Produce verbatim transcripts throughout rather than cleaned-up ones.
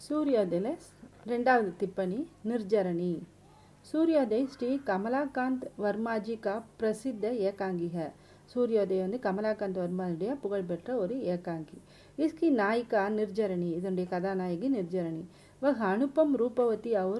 सूर्योदय ரெண்டாவது टिप्पणी निर्जरणी। सूर्योदय श्री कमलाकांत वर्मा जी का प्रसिद्ध एकांगी है। सूर्योदय வந்து கமலாகாந்த் வர்மாவுடைய புகழ்பெற்ற ஒரு ஏகாங்கி। इसकी नायिका निर्जरणी, இதனுடைய கதாநாயகி निर्जरणी। वह अनुपम रूपवती और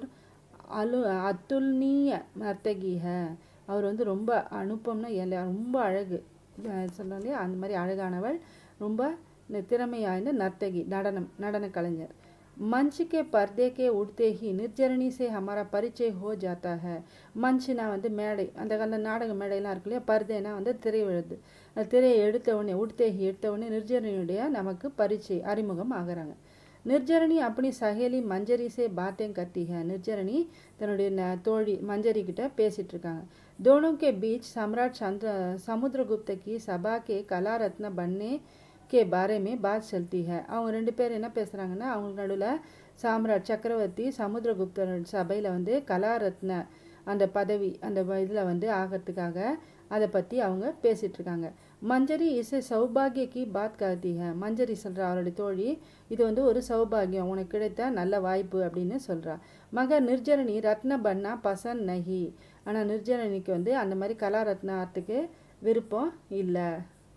अतुलनीय नर्तकी है। அவர் வந்து ரொம்ப அனுப்பம்னா ரொம்ப அழகு சொல்றாங்க, அந்த மாதிரி அழகானவள், ரொம்ப திறமை வாய்ந்த நர்த்தகி, நடனம் நடன கலைஞர்। मंच के पर्दे के उड़ते ही निर्जरणी से हमारा परिचय हो जाता है। मंचना வந்து மேடை, அந்த கால நாடக மேடையெல்லாம் இருக்கு இல்லையா, பர்தேனா வந்து திரை விழுது, திரையை எடுத்த உடனே உடுத்தே எடுத்த உடனே निर्जरणीயுடைய நமக்கு परिचय அறிமுகம் ஆகுறாங்க। निर्जरणी अपनी सहेली मंजरी से बातें करती है। निर्जरणी தன்னுடைய தோழி मंजरी கிட்ட பேசிட்டு இருக்காங்க। दोनों के बीच सम्राट समुद्रगुप्त की सभा के कला रत्न बनने के बारे में बात चलती है। அவங்க ரெண்டு பேர் என்ன பேசுறாங்கன்னா, அவங்க நடுவில் சாம்ராட் சக்கரவர்த்தி சமுத்திரகுப்தர் சபையில் வந்து கலாரத்ன அந்த பதவி அந்த இதில் வந்து ஆகிறதுக்காக அதை பற்றி அவங்க பேசிட்டு இருக்காங்க। மஞ்சரி இசை சௌபாகிய கி பாத் கர்த்தி ஹை। மஞ்சரி சொல்கிறா, அவருடைய தோழி, இது வந்து ஒரு சௌபாகியம், உனக்கு கிடைத்த நல்ல வாய்ப்பு அப்படின்னு சொல்கிறா। மகர் நிர்ஜரணி ரத்ன பண்ணா பசந்த் நஹி। ஆனால் நிர்ஜரணிக்கு வந்து அந்த மாதிரி கலாரத்ன ஆர்த்துக்கு விருப்பம் இல்லை।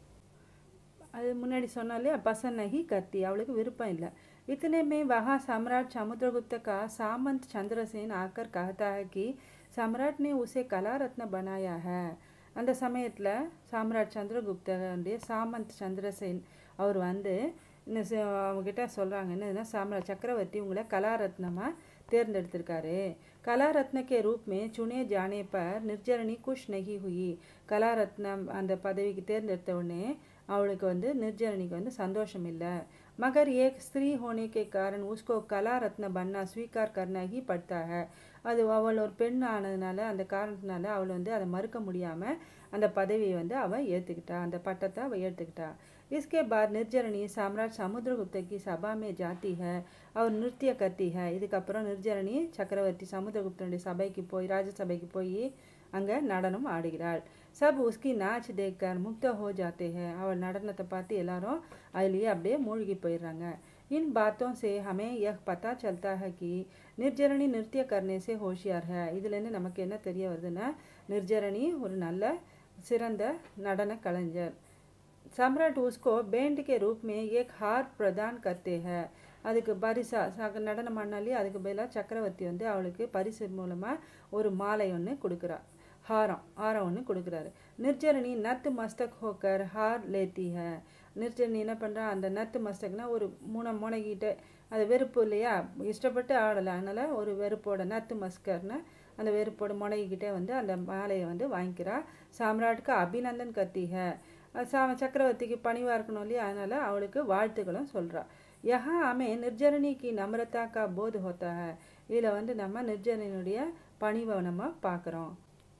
அது முன்னாடி சொன்னாலே பசந்த் நஹி கர்த்தி, அவளுக்கு விருப்பம் இல்லை। इतने में वहाँ सम्राट समुद्रगुप्त का सामंत चंद्रसेन आकर कहता है कि सम्राट ने उसे कला रत्न बनाया है। அந்த சமயத்தில் சாம்ராட் சந்திரகுப்தனுடைய சாமந்த் சந்திரசேன் அவர் வந்து அவங்ககிட்ட சொல்கிறாங்க, என்னதுன்னா, சாம்ராட் சக்கரவர்த்தி உங்களை கலாரத்னமாக தேர்ந்தெடுத்திருக்காரு। कलारत्न के रूप में चुने जाने पर निर्जरणी खुश नहीं हुई। कलारत्न அந்த பதவிக்கு தேர்ந்தெடுத்த உடனே அவளுக்கு வந்து निर्जरणीக்கு வந்து சந்தோஷம் இல்லை। मगर एक स्त्री होने के कारण उसको कला रत्न बनना स्वीकार करना ही पड़ता है। அது அவள் ஒரு பெண் ஆனதுனால, அந்த காரணத்தினால அவள் வந்து அதை மறுக்க முடியாமல் அந்த பதவியை வந்து அவள் ஏற்றுக்கிட்டா, அந்த பட்டத்தை அவள் ஏற்றுக்கிட்டா। इसके बाद निर्जरणी सम्राट समुद्रगुप्त की सभा में जाती है और नृत्य करती है। இதுக்கப்புறம் निर्जरणी சக்கரவர்த்தி சமுத்திரகுப்தனுடைய சபைக்கு போய் ராஜசபைக்கு போய் அங்கே நடனம் ஆடுகிறாள்। सब उसकी नाच देखकर मुक्त हो जाते हैं। அவள் நடனத்தை பார்த்து எல்லாரும் அதுலேயே அப்படியே மூழ்கி போயிடுறாங்க। इन बातों से हमें यह पता चलता है कि निर्जरणी नृत्य करने से होशियार है। இதுலேருந்து நமக்கு என்ன தெரிய வருதுன்னா, निर्जरणी ஒரு நல்ல சிறந்த நடன கலைஞர்। सम्राट उसको बैंड के रूप में एक हार प्रदान करते हैं। அதுக்கு பரிசா நடனம் ஆனாலே அதுக்கு பதிலாக சக்கரவர்த்தி வந்து அவளுக்கு பரிசு மூலமாக ஒரு மாலை ஒன்று கொடுக்குறா, हारम हारम ஒன்று கொடுக்குறாரு। निर्जरणी नत मस्तक होकर हार लेती है। निर्जरणी என்ன பண்ணுறா, அந்த நத்து மஸ்தக்னா ஒரு மூணை முனைகிட்ட, அது வெறுப்பு இல்லையா, இஷ்டப்பட்டு ஆடலாம், அதனால் ஒரு வெறுப்போட நத்து மஸ்கர்னா அந்த வெறுப்போட முனைகிட்டே வந்து அந்த மாலையை வந்து வாங்கிக்கிறா। சாம்ராட்டுக்கு அபிநந்தன் கத்தி है। சா சக்கரவர்த்திக்கு பணிவாக இருக்கணும் இல்லையா, அதனால் அவளுக்கு வாழ்த்துக்களும் சொல்கிறா। யஹா हमें निर्जरणी की नम्रता का बोध होता है। இதில் வந்து நம்ம निर्जरणीனுடைய பணிவை நம்ம பார்க்குறோம்।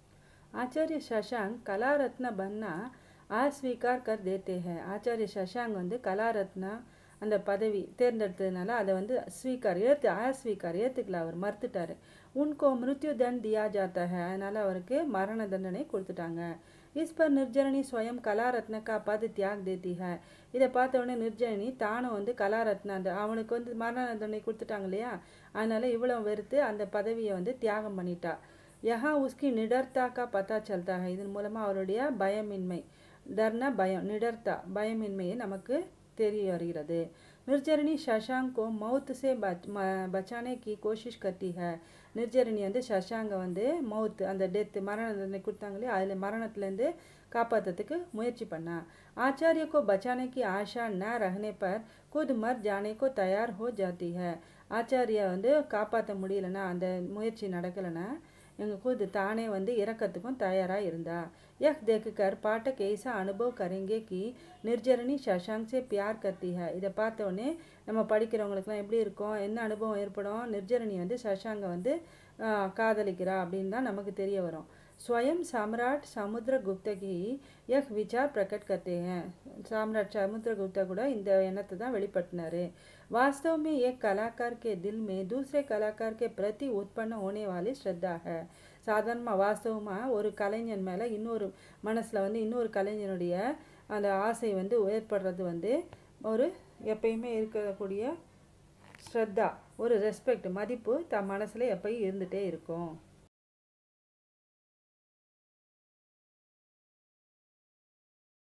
आचार्य शशांक कला रत्न बनना अस्वीकार कर देते हैं। आचार्य शशांक வந்து கலா ரத்னா அந்த பதவி தேர்ந்தெடுத்ததுனால அதை வந்து ஸ்வீகார் ஏற்று अस्वीकार ஏற்றுக்கல, அவர் மறுத்துட்டாரு। उनको मृत्यु दंड दिया जाता है। அதனால் அவருக்கு மரண தண்டனை கொடுத்துட்டாங்க। इस पर निर्जरणी स्वयं कला रत्न का पद त्याग देती है। இதை பார்த்த உடனே निर्जरणी தானும் வந்து கலா ரத்னா அந்த அவனுக்கு வந்து மரண தண்டனை கொடுத்துட்டாங்க இல்லையா, அதனால இவ்வளவு வெறுத்து அந்த பதவியை வந்து தியாகம் பண்ணிட்டா। यहाँ उसकी निडरता का पता चलता है। இதன் மூலமாக அவருடைய பயமின்மை, डरना பயம், निडरता பயமின்மையை நமக்கு தெரிய வருகிறது। निर्जरणी शशांक को मौत से बच बचाने की कोशिश करती है। निर्जरणी வந்து शशांक வந்து மவுத் அந்த டெத் மரண தண்டனை கொடுத்தாங்களே, அதில் மரணத்துலேருந்து காப்பாற்றுறதுக்கு முயற்சி பண்ணா। आचार्य को बचाने की आशा न रहने पर खुद मर जाने को तैयार हो जाती है। ஆச்சாரியா வந்து காப்பாற்ற முடியலன்னா, அந்த முயற்சி நடக்கலைன்னா எங்கள் खुद தானே வந்து இறக்கத்துக்கும் தயாராக இருந்தா। यह देखकर पाठक ऐसा अनुभव करेंगे कि निर्जरणी शशांक से प्यार करती है। இதை பார்த்த உடனே நம்ம படிக்கிறவங்களுக்குலாம் எப்படி இருக்கும், என்ன அனுபவம் ஏற்படும், निर्जरणी வந்து शशांक வந்து காதலிக்கிறா அப்படின்னு தான் நமக்கு தெரிய வரும்। स्वयं सम्राट समुद्रगुप्त की यह विचार प्रकट करते हैं। सम्राट समुद्रगुप्त கூட இந்த எண்ணத்தை தான் வெளிப்படுத்தினாரு। वास्तव में एक कलाकार के दिल में दूसरे कलाकार के प्रति उत्पन्न होने वाली श्रद्धा है। சாதாரணமாக வாஸ்தவமாக ஒரு கலைஞன் மேலே இன்னொரு மனசில் வந்து இன்னொரு கலைஞனுடைய அந்த ஆசை வந்து ஏற்படுறது வந்து ஒரு எப்பயுமே இருக்கக்கூடிய ஸ்ரத்தா ஒரு ரெஸ்பெக்ட் மதிப்பு த மனசில் எப்பயும் இருந்துகிட்டே இருக்கும்.